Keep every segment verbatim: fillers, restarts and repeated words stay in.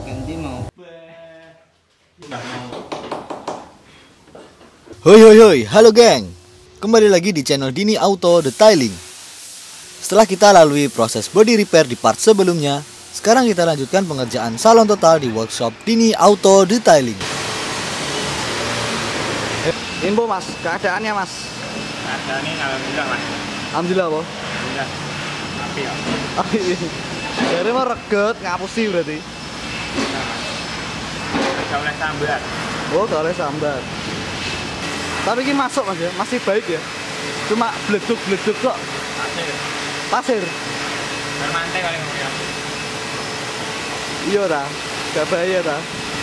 ganti mau. Hoi hoi hoi, halo geng. Kembali lagi di channel Dini Auto Detailing. Setelah kita lalui proses body repair di part sebelumnya, sekarang kita lanjutkan pengerjaan salon total di workshop Dini Auto Detailing. Info mas, keadaannya mas. Keadaannya alhamdulillah mas. Alhamdulillah po. Alhamdulillah. Api ya. Api. Jadi mah reget ngapusi berarti. Gak oleh sambar. Oh gak oleh sambar. Tapi ini masuk mas ya, masih baik ya. Cuma bleduk-bleduk kok. Pasir. Pasir. Bermantai kali ngomongnya. Iya ta, gak bahaya ta.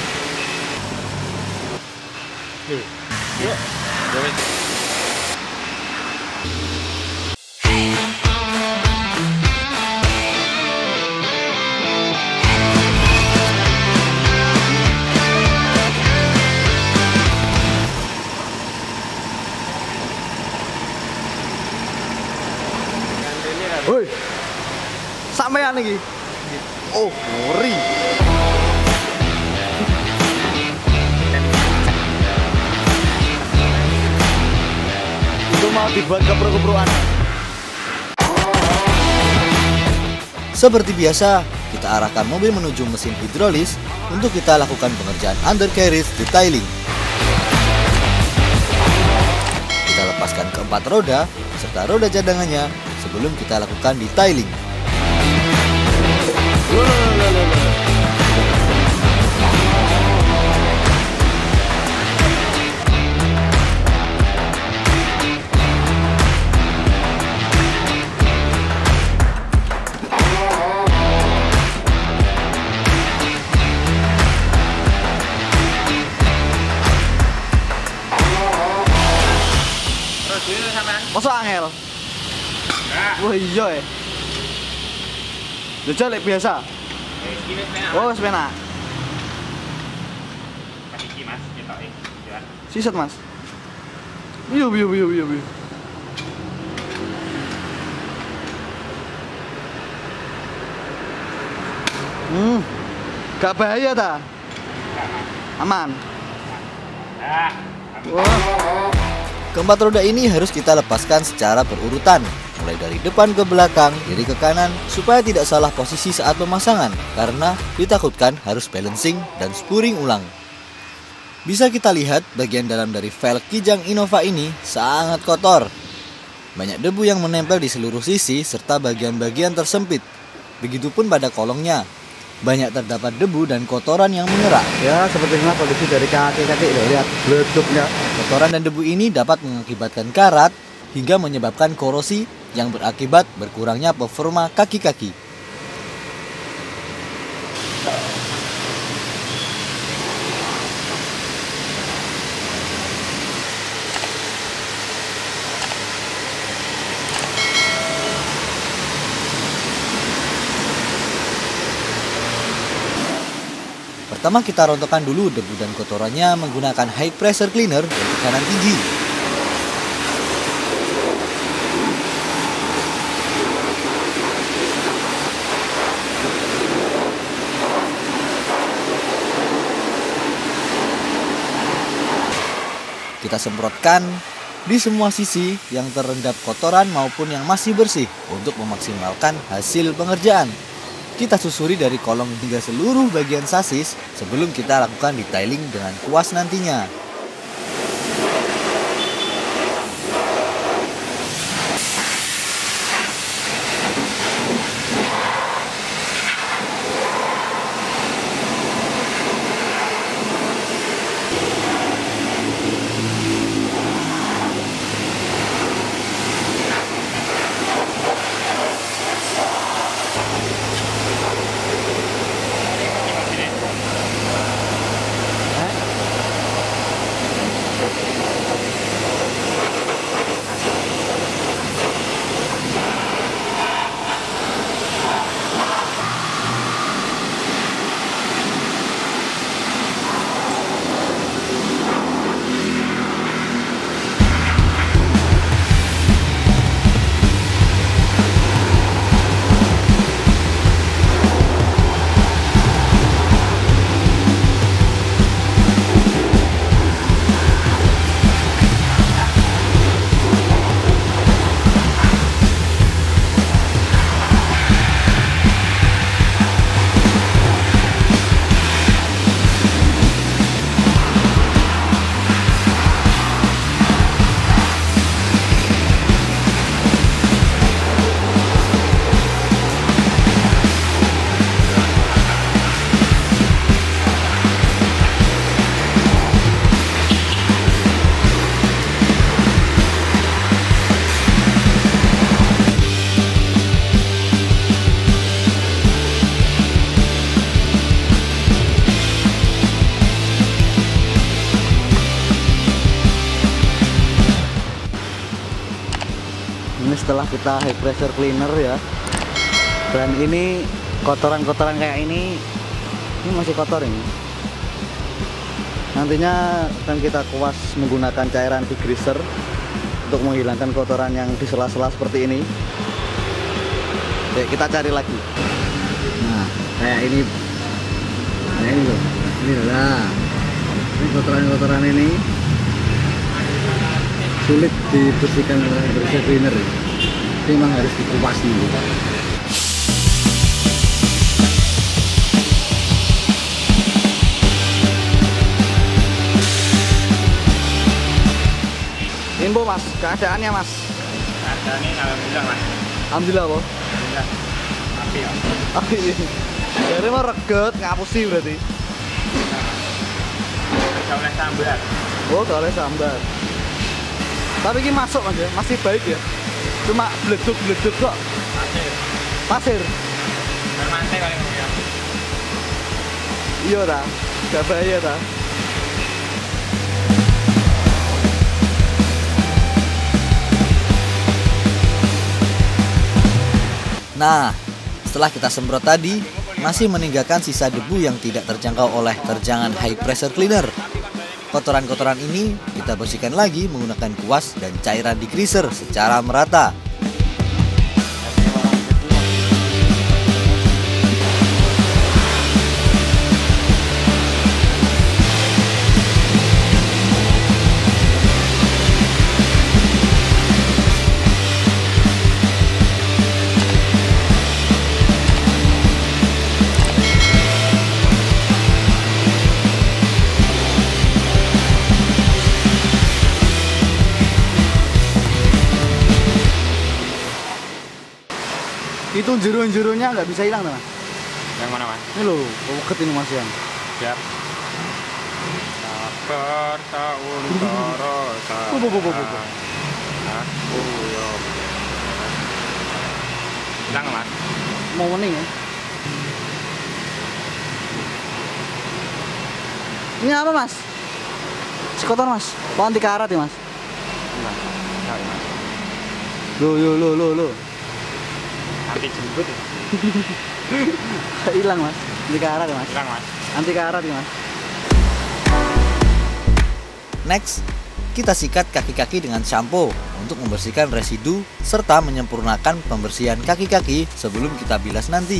Yuk. Yuk. Yuk. Woi, sampean lagi. Oh, ngeri. Itu mau dibuat keperuk-keperukan. Seperti biasa, kita arahkan mobil menuju mesin hidrolis untuk kita lakukan pengerjaan undercarriage detailing. Kita lepaskan keempat roda serta roda cadangannya sebelum kita lakukan detailing. Terus dulu sampean. Masuk angel. Nah. Wah iya ya. Jajal lek biasa. Wis iki wis penak. Oh, wis penak. Pas iki mas, ketoke. Ya. Siset mas. Iya iya iya iya iya. Hmm. Gak bahaya ta? Aman. Nah. Wah. Keempat roda ini harus kita lepaskan secara berurutan, mulai dari depan ke belakang, kiri ke kanan, supaya tidak salah posisi saat pemasangan, karena ditakutkan harus balancing dan spuring ulang. Bisa kita lihat bagian dalam dari velg Kijang Innova ini sangat kotor. Banyak debu yang menempel di seluruh sisi serta bagian-bagian tersempit. Begitupun pada kolongnya. Banyak terdapat debu dan kotoran yang mengerak. Ya, seperti inilah kondisi dari kaki-kaki. Lihat bleduknya. Kotoran dan debu ini dapat mengakibatkan karat hingga menyebabkan korosi yang berakibat berkurangnya performa kaki-kaki. Pertama kita rontokkan dulu debu dan kotorannya menggunakan high pressure cleaner dan tekanan tinggi. Kita semprotkan di semua sisi yang terendap kotoran maupun yang masih bersih untuk memaksimalkan hasil pengerjaan. Kita susuri dari kolong hingga seluruh bagian sasis sebelum kita lakukan detailing dengan kuas nantinya. setelah kita high pressure cleaner ya. Dan ini kotoran-kotoran kayak ini, ini masih kotor ini. Nantinya akan kita kuas menggunakan cairan degreaser untuk menghilangkan kotoran yang di sela-sela seperti ini. Oke, kita cari lagi. Nah, kayak ini, kayak ini loh, ini lah. Ini kotoran-kotoran ini sulit dibersihkan oleh degreaser cleaner. Ini memang harus dikupas dulu. Info mas, keadaannya mas. Keadaannya alhamdulillah mas. Alhamdulillah kok. Alhamdulillah. Api ya. Api. Jadi mah reget ngapusi berarti. Gak oleh sambar. Oh, gak oleh sambar. Tapi ini masuk mas ya, masih baik ya. Cuma bleduk-bleduk kok. Pasir. Pasir. Bermantai kali ini ya. Iya dah, gak bahaya dah. Nah, setelah kita semprot tadi, masih meninggalkan sisa debu yang tidak terjangkau oleh terjangan high pressure cleaner. Kotoran-kotoran ini kita bersihkan lagi menggunakan kuas dan cairan degreaser secara merata. Itu jero-jeronya nggak bisa hilang tuh mas. Yang mana mas? Ini loh, buket ini mas yang. Siap. Sabar tahun toro Bu, bu, bu, bu, bu. aku yo. Hilang mas. Mau mening ya. Ini apa mas? Skotor mas, mau anti karat ya mas? Hilang. Hilang mas. Lo lo lo lo lo. Anti jembut ya. Hilang mas, anti karat ya mas. Hilang mas. Anti karat ya mas. Next, kita sikat kaki-kaki dengan shampoo untuk membersihkan residu serta menyempurnakan pembersihan kaki-kaki sebelum kita bilas nanti.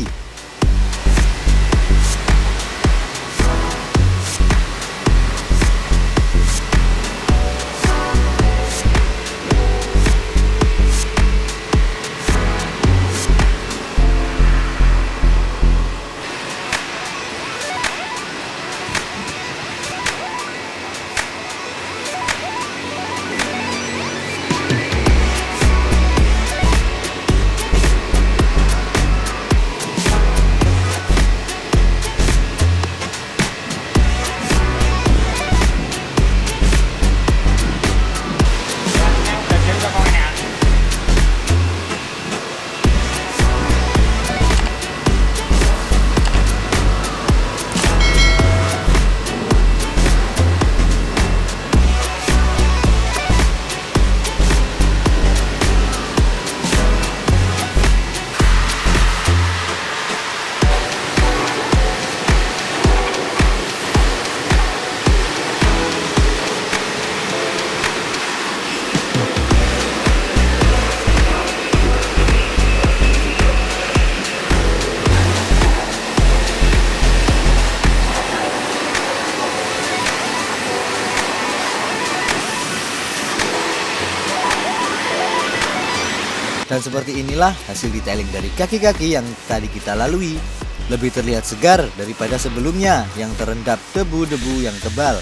Dan seperti inilah hasil detailing dari kaki-kaki yang tadi kita lalui. Lebih terlihat segar daripada sebelumnya yang terendap debu-debu yang tebal.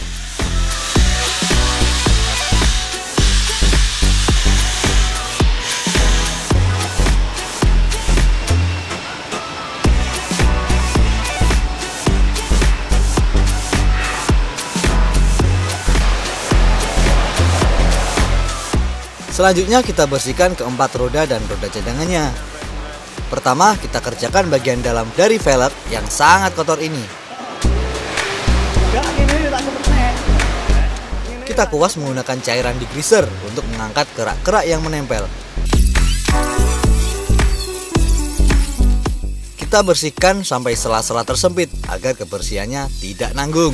Selanjutnya kita bersihkan keempat roda dan roda cadangannya. Pertama, kita kerjakan bagian dalam dari velg yang sangat kotor ini. Kita kuas menggunakan cairan degreaser untuk mengangkat kerak-kerak yang menempel. Kita bersihkan sampai sela-sela tersempit agar kebersihannya tidak nanggung.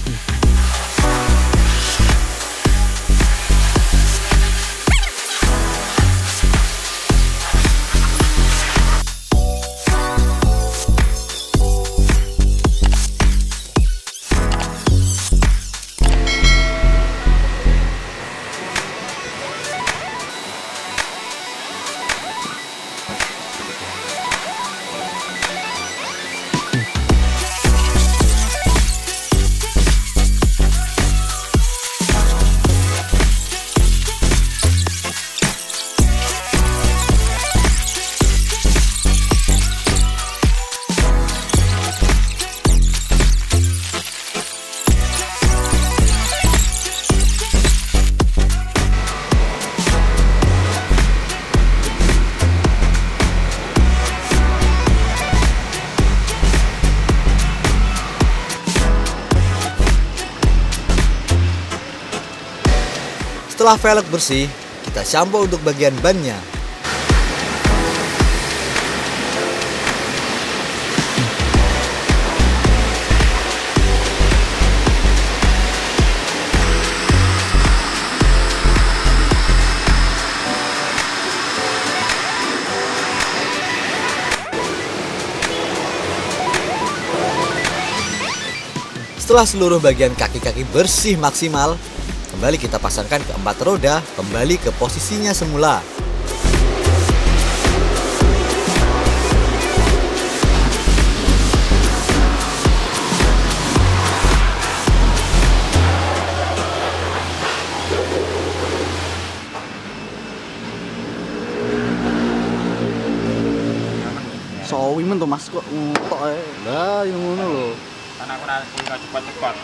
Setelah velg bersih, kita shampoo untuk bagian bannya. Setelah seluruh bagian kaki-kaki bersih maksimal, kembali kita pasangkan keempat roda kembali ke posisinya semula. Sawi men to Mas kok ngetok ae. Lah yang ngono lho. Karena aku nanti nggak cepat-cepat.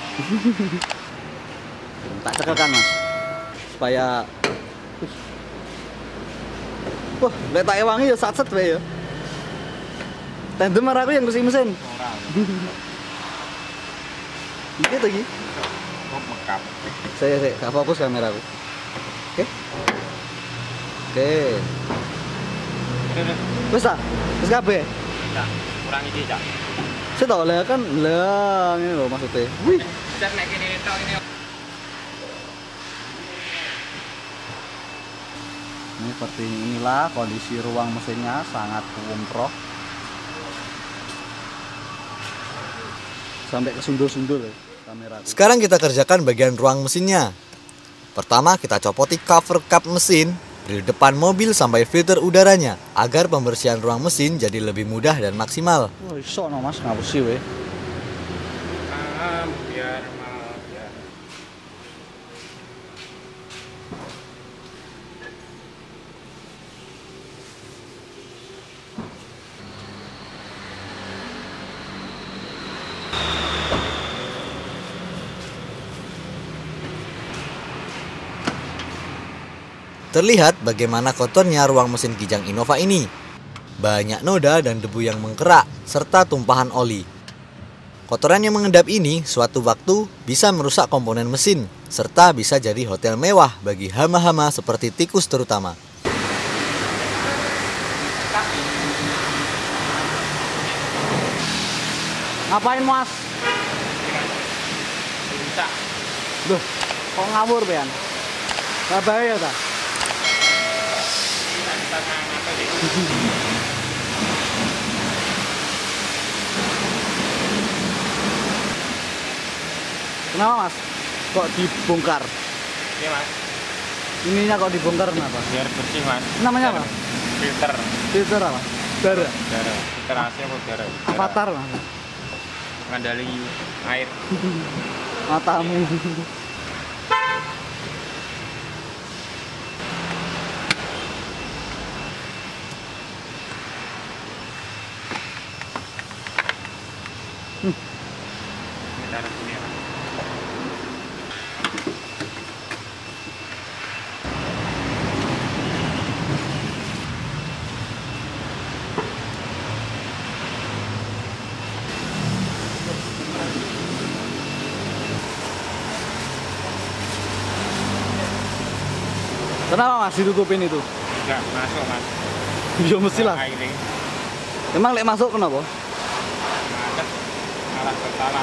Tak cekelkan Mas supaya wah lek tak ewangi ya satset wae ya. Tandem marah aku yang bersih mesin. Orang. Iki to iki. Kok mekap. Saya saya gak fokus kameraku. Oke. Oke. Wis ta? Wis kabeh. Cak, kurang iki, Cak. Saya tau lah kan lah ini loh maksudnya. Wih. Cak nek kene tok ini. Ini seperti inilah kondisi ruang mesinnya, sangat kumproh sampai ke sundul-sundul ya kamera. Sekarang kita kerjakan bagian ruang mesinnya. Pertama kita copoti cover kap mesin dari depan mobil sampai filter udaranya agar pembersihan ruang mesin jadi lebih mudah dan maksimal. Wah iso no Mas ngapusi weh. Ah, biar mal biar. Terlihat bagaimana kotornya ruang mesin Kijang Innova ini. Banyak noda dan debu yang mengkerak, serta tumpahan oli. Kotoran yang mengendap ini suatu waktu bisa merusak komponen mesin, serta bisa jadi hotel mewah bagi hama-hama seperti tikus terutama. Ngapain Mas? Bisa. Duh, kok ngawur Bean? Gak bahaya ta? Kita ngapa deh? Kenapa Mas? Kok dibongkar? Iya, Mas. Ininya kok dibongkar kenapa? Biar bersih, Mas. Namanya apa? Filter. Filter apa? Darah? Darah. Filter A C apa darah? Avatar Mas? Mengandali air. Matamu. Ini taruh sini ya, Mas. Kenapa Mas ditutupin itu? Enggak masuk, Mas. Ya mesti lah. Airnya. Emang lek masuk kenapa? Salah.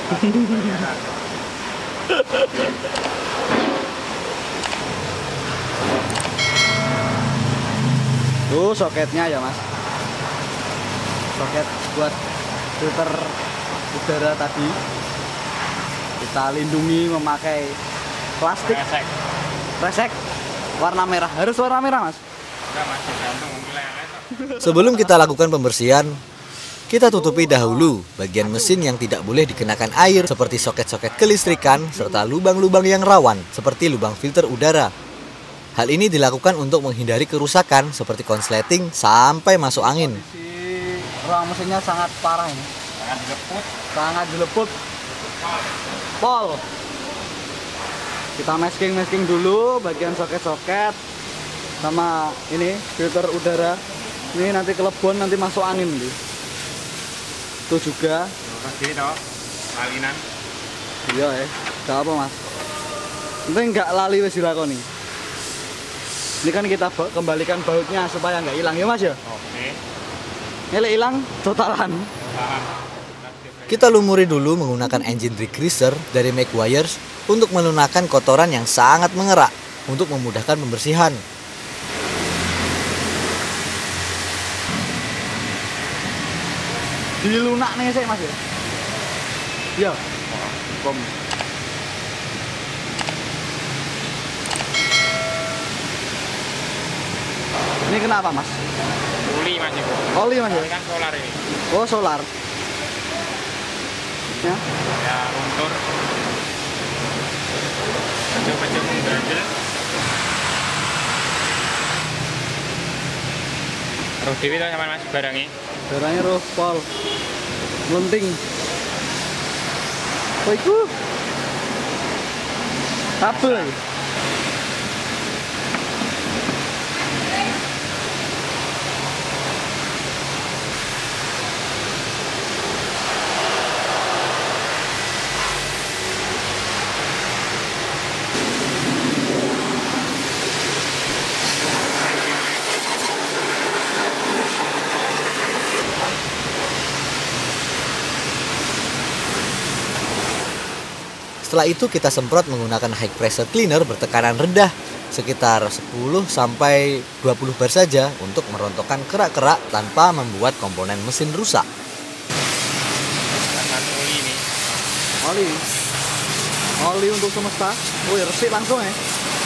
Tuh soketnya ya mas, soket buat filter udara tadi kita lindungi memakai plastik Resek. resek warna merah. Harus warna merah mas. Enggak mas, tergantung wilayahnya. Sebelum kita lakukan pembersihan, kita tutupi dahulu bagian mesin yang tidak boleh dikenakan air seperti soket-soket kelistrikan serta lubang-lubang yang rawan seperti lubang filter udara. Hal ini dilakukan untuk menghindari kerusakan seperti konsleting sampai masuk angin. Si ruang mesinnya sangat parah ini, Jangan dileput. sangat dileput. Pol. Kita masking-masking dulu bagian soket-soket sama ini filter udara. Ini nanti kelebon, nanti masuk angin nih. Itu juga. Terus gini toh, lalinan. Iya ya, gak apa mas. Penting nggak lali wis dilakoni. Ini kan kita ba- kembalikan bautnya supaya nggak hilang ya mas ya. Oke. Ini hilang totalan. Salah. Kita lumuri dulu menggunakan engine degreaser dari Maguire's untuk melunakkan kotoran yang sangat mengerak untuk memudahkan pembersihan. Dilunak nih sih mas ya. Iya. Kom. Ini kenapa mas? Oli mas itu. Oli mas ya. Ini kan solar ini. Oh solar. Ya. Ya luntur. Coba-coba mengganjel. Terus dewi toh sama mas barangnya. Barangnya roh pol. Melunting. Oh itu. Kabel lagi. Setelah itu kita semprot menggunakan high pressure cleaner bertekanan rendah sekitar sepuluh sampai dua puluh bar saja untuk merontokkan kerak-kerak tanpa membuat komponen mesin rusak. Kan oli ini. Oli. Oli untuk semesta. Wih resik langsung ya.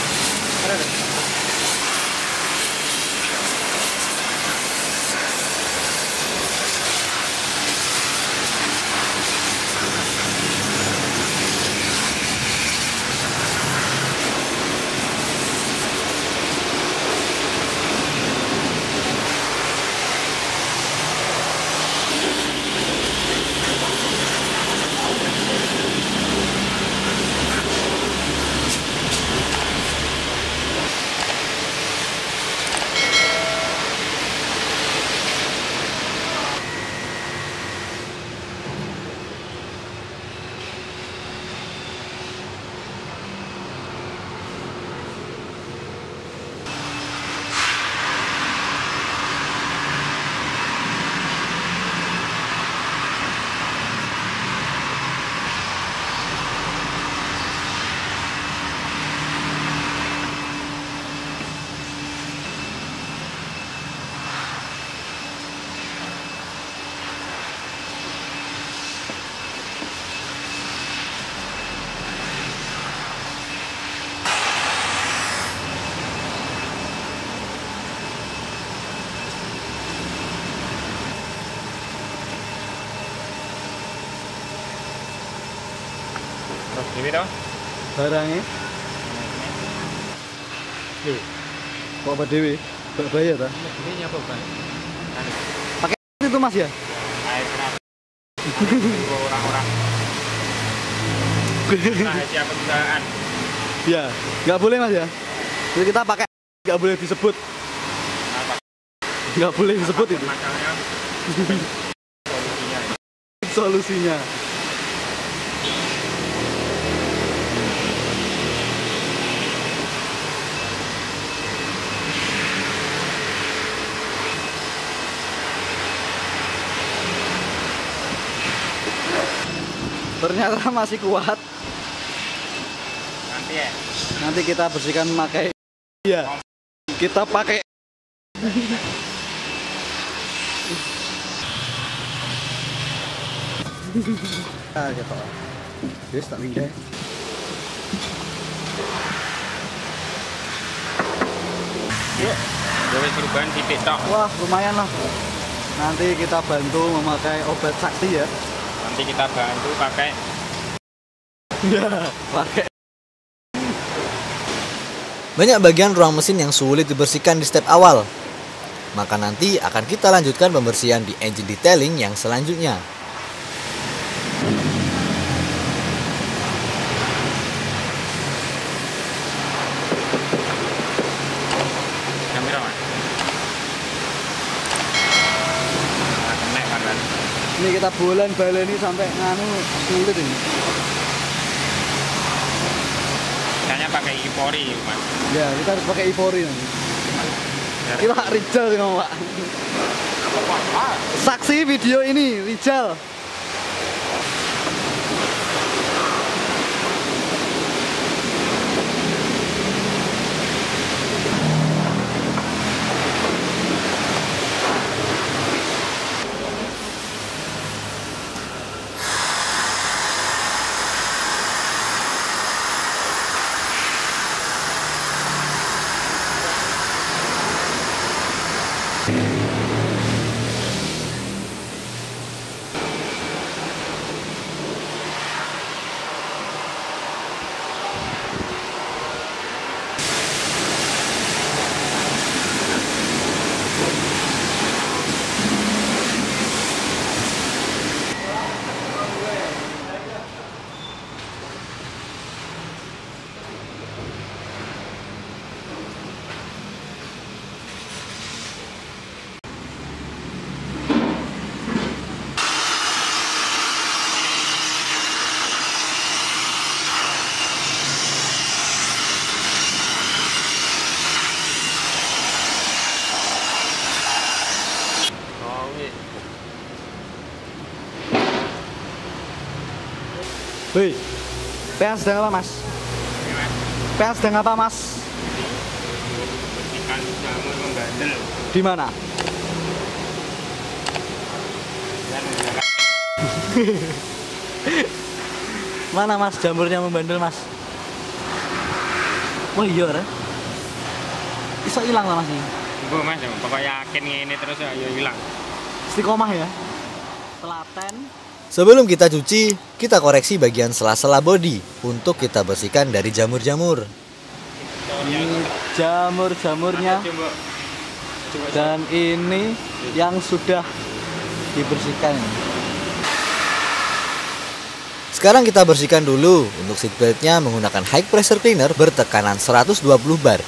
Terus dewi toh. Barangnya. Nih. Kok apa dewi? Bahaya ta? Ini nyapa bang. Pakai itu mas ya? Air keras. Orang-orang. Nah, siapa perusahaan? Iya. Nggak boleh mas ya? Jadi kita pakai nggak boleh disebut. Apa? Nggak boleh disebut itu. Masalahnya solusinya. Solusinya. Ternyata masih kuat. Nanti ya. Nanti kita bersihkan pakai. Iya. Kita pakai. Ah, gitu. Yes, tak pindah. Yuk. Gue perubahan di TikTok. Wah, lumayan lah. Nanti kita bantu memakai obat sakti ya. Nanti kita bantu pakai. Ya, pakai. Banyak bagian ruang mesin yang sulit dibersihkan di step awal. Maka nanti akan kita lanjutkan pembersihan di engine detailing yang selanjutnya. Kamera mas. Nah, kena kan. Ini kita bolan baleni sampai nganu sulit ini. Kayaknya pakai Ipori mas. Ya, kita harus pakai Ipori nanti. Ya. Kita Rijal ini Pak. Apa? Saksi video ini Rijal. Wih, P A sedang apa mas? P A sedang apa mas? Ikan jamur membandel. Di mana? Dan menjaga. Mana mas jamurnya membandel mas? Wah iya re. Bisa hilang lah mas ini. Gue mas, pokoknya yakin ini terus ya hilang. Istiqomah ya. Telaten. Sebelum kita cuci, kita koreksi bagian sela-sela bodi untuk kita bersihkan dari jamur-jamur. Ini jamur-jamurnya dan ini yang sudah dibersihkan. Sekarang kita bersihkan dulu untuk seatbeltnya menggunakan high pressure cleaner bertekanan seratus dua puluh bar.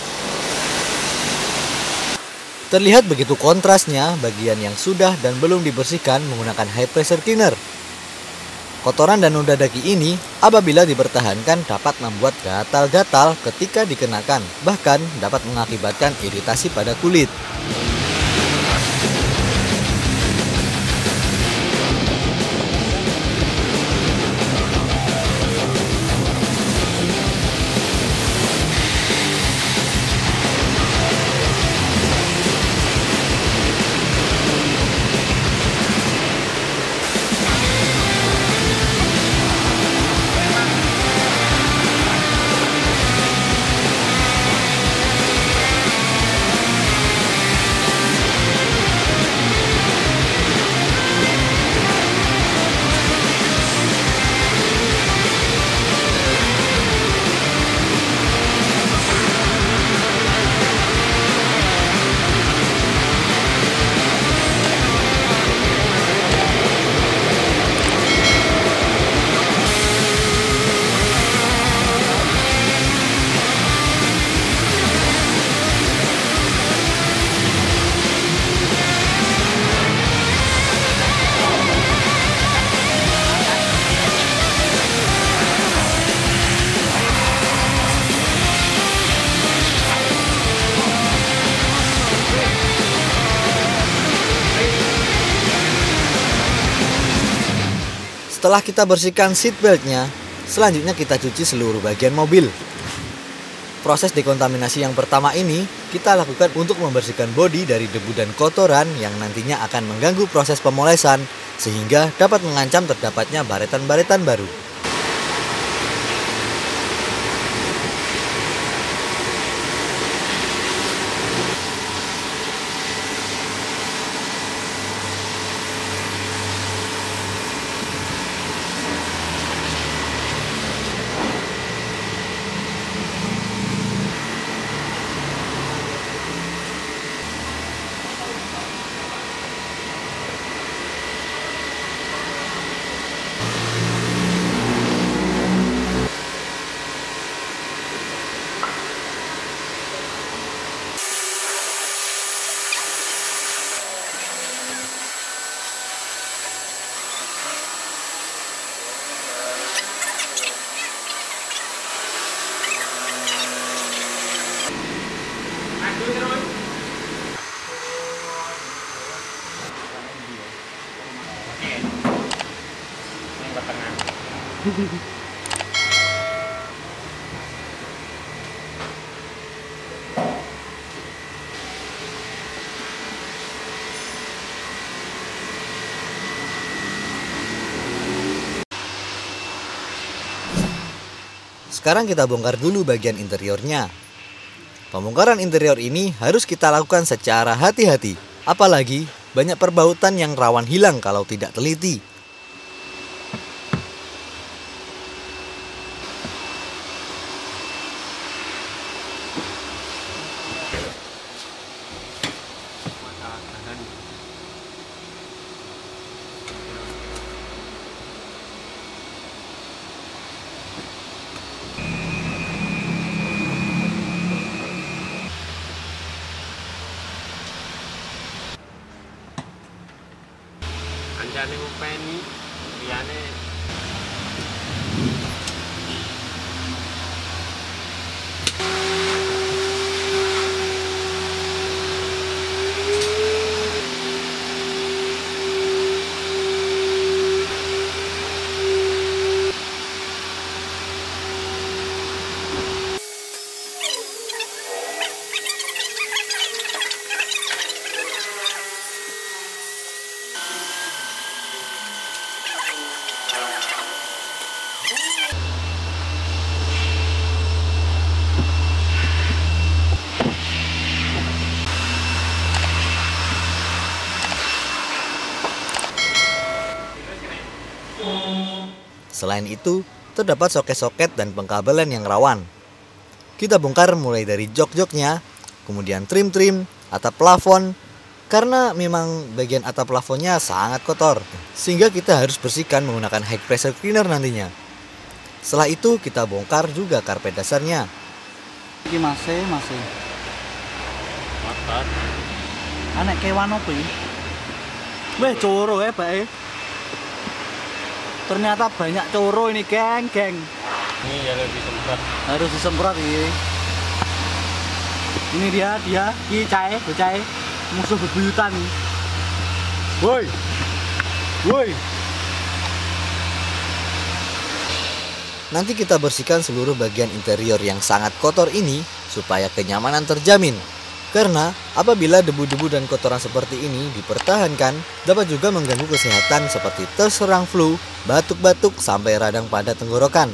Terlihat begitu kontrasnya bagian yang sudah dan belum dibersihkan menggunakan high pressure cleaner. Kotoran dan noda daki ini apabila dipertahankan dapat membuat gatal-gatal ketika dikenakan, bahkan dapat mengakibatkan iritasi pada kulit. Setelah kita bersihkan seat beltnya, selanjutnya kita cuci seluruh bagian mobil. Proses dekontaminasi yang pertama ini kita lakukan untuk membersihkan bodi dari debu dan kotoran yang nantinya akan mengganggu proses pemolesan sehingga dapat mengancam terdapatnya baretan-baretan baru. Sekarang kita bongkar dulu bagian interiornya. Pembongkaran interior ini harus kita lakukan secara hati-hati. Apalagi banyak perbautan yang rawan hilang kalau tidak teliti. Anjane ngopeni liyane Selain itu, terdapat soket-soket dan pengkabelan yang rawan. Kita bongkar mulai dari jok-joknya, kemudian trim-trim, atap plafon, karena memang bagian atap plafonnya sangat kotor, sehingga kita harus bersihkan menggunakan high pressure cleaner nantinya. Setelah itu kita bongkar juga karpet dasarnya. Iki masih, masih. motor. Anak kewan apa ini? Weh, coro ya, Pak. Ternyata banyak coro ini, geng, geng. Ini ya lebih semprot. Harus disemprot ini. Ini dia, dia, ki cae, cae, musuh bebuyutan. Woi, woi. Nanti kita bersihkan seluruh bagian interior yang sangat kotor ini supaya kenyamanan terjamin. Karena apabila debu-debu dan kotoran seperti ini dipertahankan, dapat juga mengganggu kesehatan seperti terserang flu, batuk-batuk, sampai radang pada tenggorokan.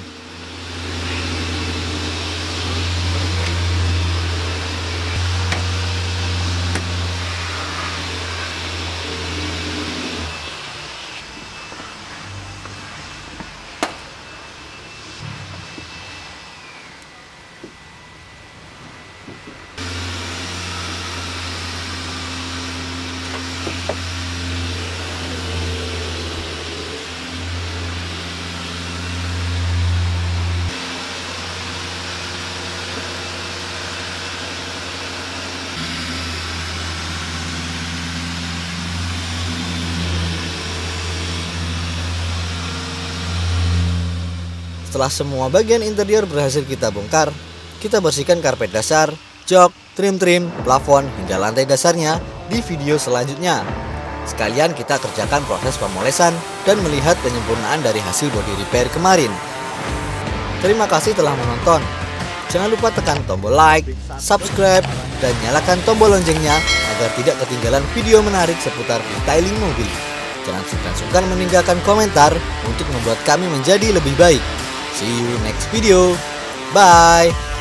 Setelah semua bagian interior berhasil kita bongkar, kita bersihkan karpet dasar, jok, trim-trim, plafon, hingga lantai dasarnya di video selanjutnya. sekalian kita kerjakan proses pemolesan dan melihat penyempurnaan dari hasil body repair kemarin. Terima kasih telah menonton. Jangan lupa tekan tombol like, subscribe, dan nyalakan tombol loncengnya agar tidak ketinggalan video menarik seputar detailing mobil. Jangan sungkan-sungkan meninggalkan komentar untuk membuat kami menjadi lebih baik. See you next video. Bye.